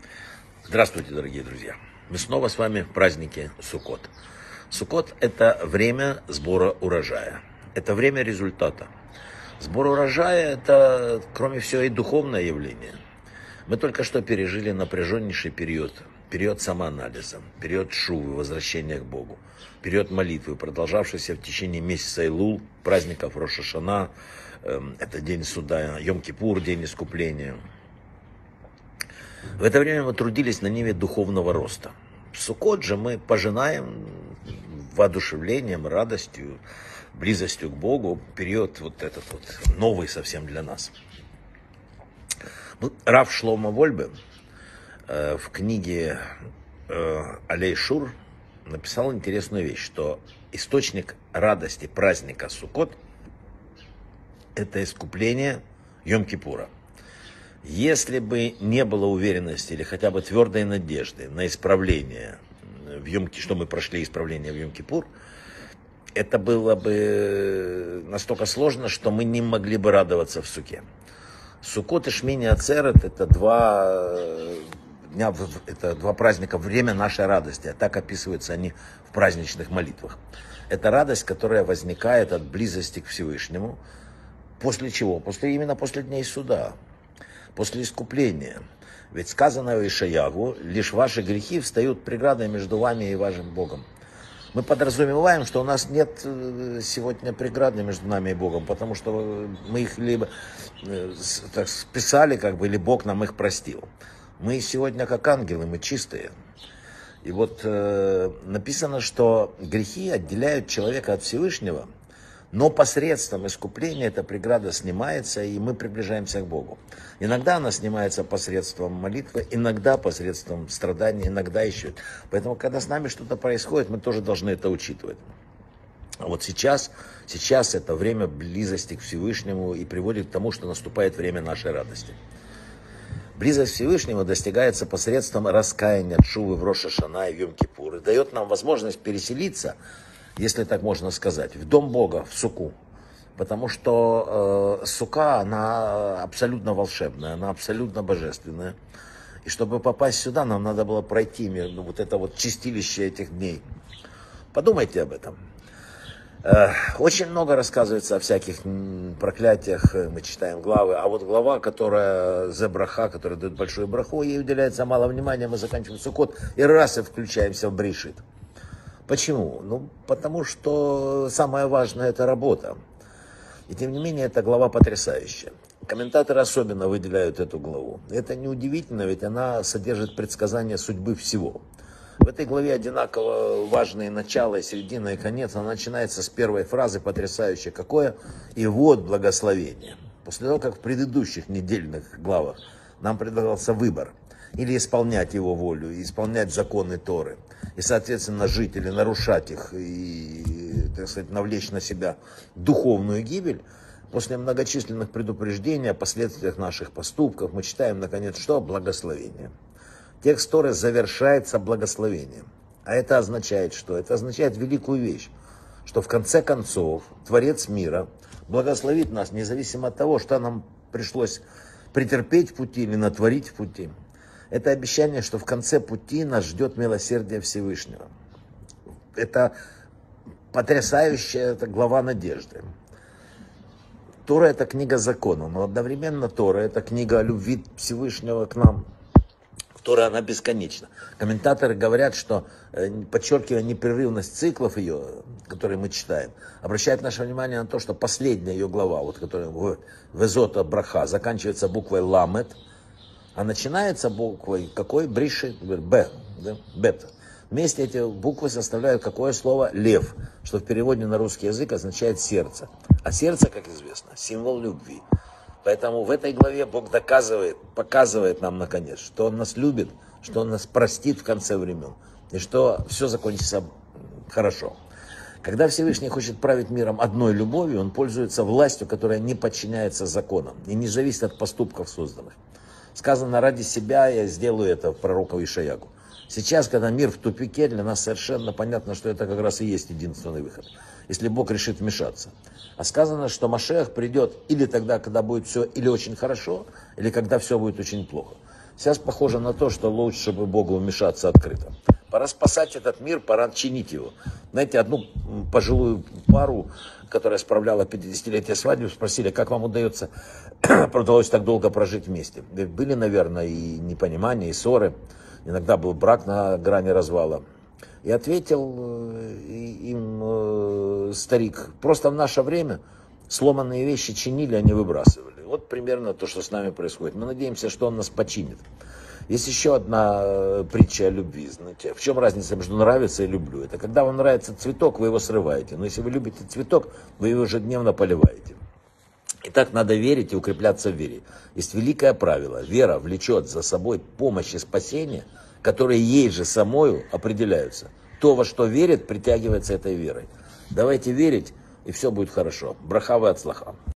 Здравствуйте, дорогие друзья! Мы снова с вами в празднике Суккот. Суккот – это время сбора урожая. Это время результата. Сбор урожая – это, кроме всего, и духовное явление. Мы только что пережили напряженнейший период. Период самоанализа, период шувы, возвращения к Богу. Период молитвы, продолжавшийся в течение месяца Илул, праздников Рош ха-Шана. Это день суда, Йом-Кипур, день искупления. В это время мы трудились на ниве духовного роста. В Суккот же мы пожинаем воодушевлением, радостью, близостью к Богу период вот этот вот новый совсем для нас. Рав Шломо Вольбе в книге Алей Шур написал интересную вещь, что источник радости праздника Суккот – это искупление Йом-Кипура. Если бы не было уверенности или хотя бы твердой надежды на исправление, что мы прошли исправление в Йом-Кипур, это было бы настолько сложно, что мы не могли бы радоваться в Суке. Суккот и Шмини Ацерет – это два праздника, время нашей радости. А так описываются они в праздничных молитвах. Это радость, которая возникает от близости к Всевышнему. После чего? Именно после дней суда. После искупления. Ведь сказано у Ишаягу: лишь ваши грехи встают преградой между вами и вашим Богом. Мы подразумеваем, что у нас нет сегодня преграды между нами и Богом, потому что мы их либо так списали, или Бог нам их простил. Мы сегодня как ангелы, мы чистые. И вот написано, что грехи отделяют человека от Всевышнего, но посредством искупления эта преграда снимается, и мы приближаемся к Богу. Иногда она снимается посредством молитвы, иногда посредством страданий, иногда еще. Поэтому, когда с нами что-то происходит, мы тоже должны это учитывать. А вот сейчас это время близости к Всевышнему и приводит к тому, что наступает время нашей радости. Близость к Всевышнему достигается посредством раскаяния, тшувы в Рош ха-Шана и в Йом-Кипур. И дает нам возможность переселиться, если так можно сказать, в Дом Бога, в Суку. Потому что Сука, она абсолютно волшебная, она абсолютно божественная. И чтобы попасть сюда, нам надо было пройти вот это вот чистилище этих дней. Подумайте об этом. Очень много рассказывается о всяких проклятиях, мы читаем главы. А вот глава, которая зе браха, которая дает большую браху, ей уделяется мало внимания, мы заканчиваем Суккот и раз и включаемся в Брешит. Почему? Потому что самое важное – это работа. И тем не менее, эта глава потрясающая. Комментаторы особенно выделяют эту главу. Это неудивительно, ведь она содержит предсказания судьбы всего. В этой главе одинаково важные начало, и середина, и конец. Она начинается с первой фразы, потрясающей. Какое? И вот благословение. После того, как в предыдущих недельных главах нам предлагался выбор. Или исполнять его волю, и исполнять законы Торы. И, соответственно, жить или нарушать их, и, так сказать, навлечь на себя духовную гибель. После многочисленных предупреждений о последствиях наших поступков мы читаем, наконец, что? Благословение. Текст Торы завершается благословением. А это означает что? Это означает великую вещь, что в конце концов Творец мира благословит нас, независимо от того, что нам пришлось претерпеть в пути или натворить в пути. Это обещание, что в конце пути нас ждет милосердие Всевышнего. Это потрясающая глава надежды. Тора – это книга закона, но одновременно Тора – это книга о любви Всевышнего к нам. Тора, она бесконечна. Комментаторы говорят, что, подчеркивая непрерывность циклов ее, которые мы читаем, обращает наше внимание на то, что последняя ее глава, вот, которая Везота Браха, заканчивается буквой Ламет, а начинается буквой какой? Бришит, Б, да? Бет. Вместе эти буквы составляют какое слово? Лев, что в переводе на русский язык означает сердце. А сердце, как известно, символ любви. Поэтому в этой главе Бог показывает нам наконец, что Он нас любит, что Он нас простит в конце времен, и что все закончится хорошо. Когда Всевышний хочет править миром одной любовью, Он пользуется властью, которая не подчиняется законам и не зависит от поступков созданных. Сказано: ради себя я сделаю это, в пророка Ишаягу. Сейчас, когда мир в тупике, для нас совершенно понятно, что это как раз и есть единственный выход, если Бог решит вмешаться. А сказано, что Машиах придет или тогда, когда будет все или очень хорошо, или когда все будет очень плохо. Сейчас похоже на то, что лучше бы Богу вмешаться открыто. Пора спасать этот мир, пора чинить его. Знаете, одну пожилую пару, которая справляла 50-летие свадьбы, спросили, как вам удается так долго прожить вместе. Были, наверное, и непонимания, и ссоры. Иногда был брак на грани развала. И ответил им старик, просто в наше время сломанные вещи чинили, а не выбрасывали. Вот примерно то, что с нами происходит. Мы надеемся, что он нас починит. Есть еще одна притча о любви. Знаете, в чем разница между нравится и люблю? Это когда вам нравится цветок, вы его срываете. Но если вы любите цветок, вы его ежедневно поливаете. Итак, надо верить и укрепляться в вере. Есть великое правило. Вера влечет за собой помощь и спасение, которые ей же самою определяются. То, во что верит, притягивается этой верой. Давайте верить, и все будет хорошо. Браха ва ацлаха.